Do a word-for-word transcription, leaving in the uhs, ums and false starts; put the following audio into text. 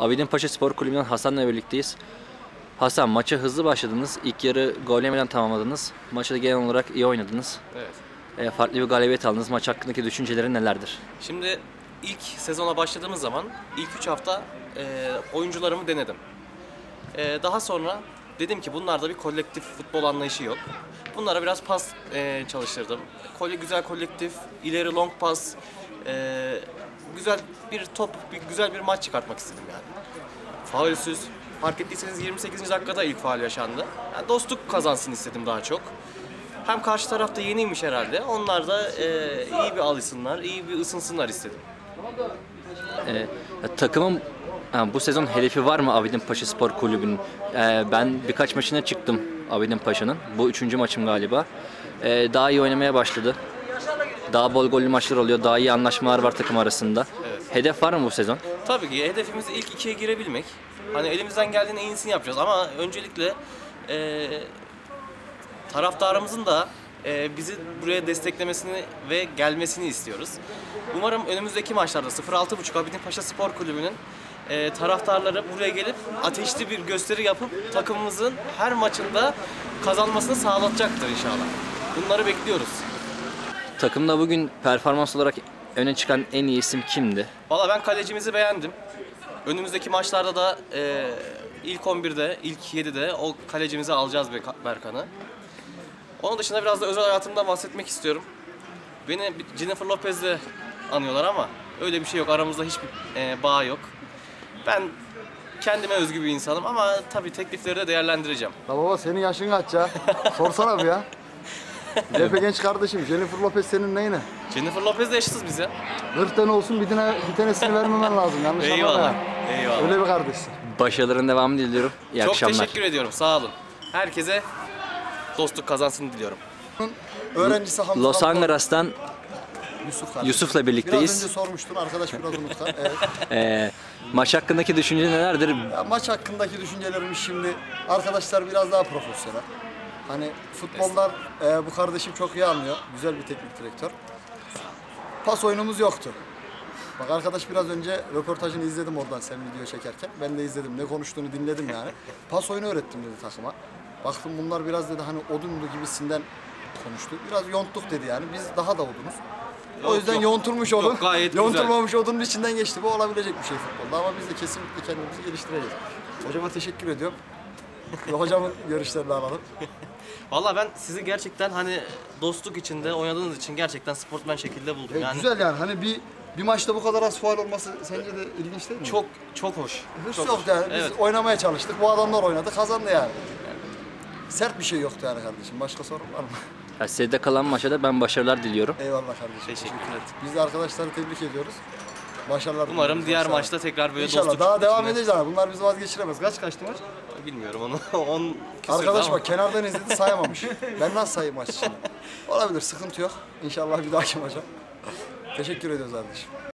Abidinpaşa Spor Kulübü'nden Hasan'la birlikteyiz. Hasan, maça hızlı başladınız. İlk yarı gol yemeden tamamladınız. Maçta genel olarak iyi oynadınız. Evet. E, farklı bir galibiyet aldınız. Maç hakkındaki düşüncelerin nelerdir? Şimdi ilk sezona başladığımız zaman ilk üç hafta e, oyuncularımı denedim. E, daha sonra dedim ki bunlarda bir kolektif futbol anlayışı yok. Bunlara biraz pas e, çalıştırdım. Kole, güzel kolektif, ileri long pas, e, güzel bir top, bir, güzel bir maç çıkartmak istedim yani. Faulsüz. Fark ettiyseniz yirmi sekizinci dakikada ilk faul yaşandı. Yani dostluk kazansın istedim daha çok. Hem karşı tarafta yeniymiş herhalde. Onlar da e, iyi bir alışsınlar, iyi bir ısınsınlar istedim. E, takımın ha, bu sezon hedefi var mı Abidinpaşa Spor Kulübü'nün? E, ben birkaç maçına çıktım Abidinpaşa'nın. Bu üçüncü maçım galiba. E, daha iyi oynamaya başladı. Daha bol gollü maçlar oluyor. Daha iyi anlaşmalar var takım arasında. Evet. Hedef var mı bu sezon? Tabii ki hedefimiz ilk ikiye girebilmek. Hani elimizden geldiğinin en iyisini yapacağız ama öncelikle e, taraftarımızın da e, bizi buraya desteklemesini ve gelmesini istiyoruz. Umarım önümüzdeki maçlarda sıfır altı buçuk Abidinpaşa Spor Kulübü'nün e, taraftarları buraya gelip ateşli bir gösteri yapıp takımımızın her maçında kazanmasını sağlatacaktır inşallah. Bunları bekliyoruz. Takımda bugün performans olarak öne çıkan en iyi isim kimdi? Valla ben kalecimizi beğendim. Önümüzdeki maçlarda da e, ilk on birde, ilk yedide o kalecimizi alacağız Berkan'ı. Onun dışında biraz da özel hayatımdan bahsetmek istiyorum. Beni Jennifer Lopez'le anıyorlar ama öyle bir şey yok. Aramızda hiçbir e, bağ yok. Ben kendime özgü bir insanım ama tabii teklifleri de değerlendireceğim. Ya baba senin yaşın kaç ya? Sorsana bir ya. Lepe genç kardeşim, Jennifer Lopez senin neyine? Jennifer Lopez'le yaşıtsız biz ya. kırk tane olsun bir, tane, bir tanesini vermemen lazım. Yanlış anlama Eyvallah. ya. Eyvallah. Öyle bir kardeşsin. Başarıların devamını diliyorum. İyi Çok akşamlar. teşekkür ediyorum. Sağ olun. Herkese dostluk kazansın diliyorum. Öğrencisi Hamza Los Hamza- Angeles'tan Yusuf kardeşim. Yusuf'la birlikteyiz. Biraz önce sormuştun, arkadaş biraz unutkan. Evet. Ee, maç hakkındaki düşünce nelerdir? Ya maç hakkındaki düşüncelerimiz şimdi, arkadaşlar biraz daha profesyonel. Hani futboldan e, bu kardeşim çok iyi anlıyor. Güzel bir teknik direktör. Pas oyunumuz yoktu. Bak arkadaş biraz önce röportajını izledim oradan sen video çekerken. Ben de izledim. Ne konuştuğunu dinledim yani. Pas oyunu öğrettim dedi takıma. Baktım bunlar biraz dedi hani odunlu gibisinden konuştu. Biraz yonttuk dedi yani. Biz daha da odunuz. O Yok, yüzden yok. yontulmuş Yok, odun. gayet güzel. Yontulmamış odunun içinden geçti. Bu olabilecek bir şey futbolda ama biz de kesinlikle kendimizi geliştireceğiz. Hocama teşekkür ediyorum. Ve hocamın görüşlerini alalım. Vallahi ben sizi gerçekten hani dostluk içinde oynadığınız için gerçekten sportmen şekilde buldum. E, Yani Güzel yani hani bir bir maçta bu kadar az faul olması sence de ilginç değil mi? çok çok hoş. Hırs Çok yok hoş. yani. Biz Evet. oynamaya çalıştık. Bu adamlar oynadı, kazandı yani. Sert bir şey yoktu yani kardeşim. Başka sorun var mı? Ya, size de kalan maça da ben başarılar diliyorum. Eyvallah kardeşim. Teşekkür ederim. Biz de arkadaşları tebrik ediyoruz. Başarılar Umarım diliyoruz. diğer Sağ olun. maçta tekrar böyle İnşallah dostluk daha devam içinde- edeceğiz ama bunlar bizi vazgeçiremez. Kaç kaçtı maç? Bilmiyorum onu. on küsürdü Arkadaş ama. bak kenardan izledi sayamamış. Ben nasıl sayayım maç için? Olabilir, sıkıntı yok. İnşallah bir dahaki maça. Teşekkür ediyoruz kardeşim.